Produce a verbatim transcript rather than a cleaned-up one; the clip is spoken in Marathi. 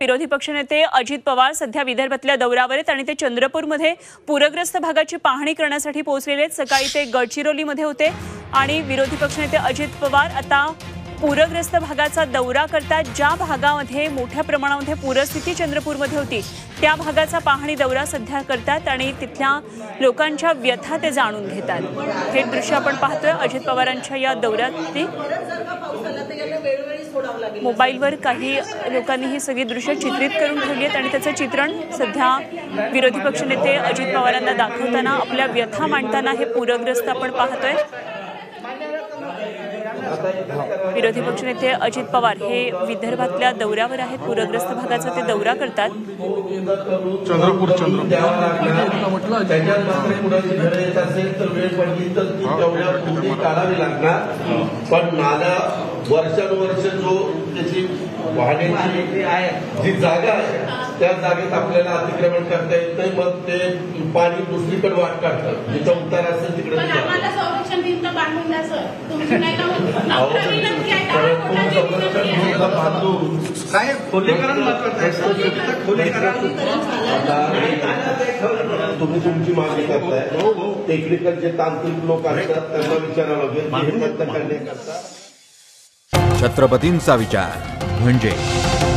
विरोधी पक्षनेते अजित पवार सध्या विदर्भातल्या दौऱ्यावर आहेत आणि ते चंद्रपूरमध्ये पूरग्रस्त भागाची पाहणी करण्यासाठी पोहोचलेले आहेत। सकाळी ते गडचिरोलीमध्ये होते आणि विरोधी पक्षनेते अजित पवार आता पूरग्रस्त भागाचा दौरा करतात। ज्या भागामध्ये मोठ्या प्रमाणामध्ये पूरस्थिती चंद्रपूरमध्ये होती त्या भागाचा पाहणी दौरा सध्या करतात आणि तिथल्या लोकांच्या व्यथा ते जाणून घेतात। हे दृश्य आपण पाहतोय अजित पवारांच्या या दौऱ्यातली। मोबाईलवर काही लोकांनी ही सगळी दृश्य चित्रित करून ठेवली आहेत आणि त्याचं चित्रण सध्या विरोधी पक्षनेते अजित पवारांना दाखवताना आपल्या व्यथा मांडताना हे पूरग्रस्त आपण पाहतोय। विरोधी पक्षनेते अजित पवार हे विदर्भातल्या दौऱ्यावर आहेत। पूरग्रस्त भागाचा ते दौरा करतात। चंद्रपूर चंद्रपूर काढावी लागणार, पण नाला वर्षानुवर्ष जो त्याची वाहण्याची जी जागा आहे त्या जागेत आपल्याला अतिक्रमण करता येत नाही। मग ते पाणी दुसरीकडे वाट काढतं, जिथं उतार असेल तिकडे तुम्ही तुमची मागणी करताय। टेक्निकल जे तांत्रिक लोक असतात त्यांना विचारावं लागेल। छत्रपतींचा विचार म्हणजे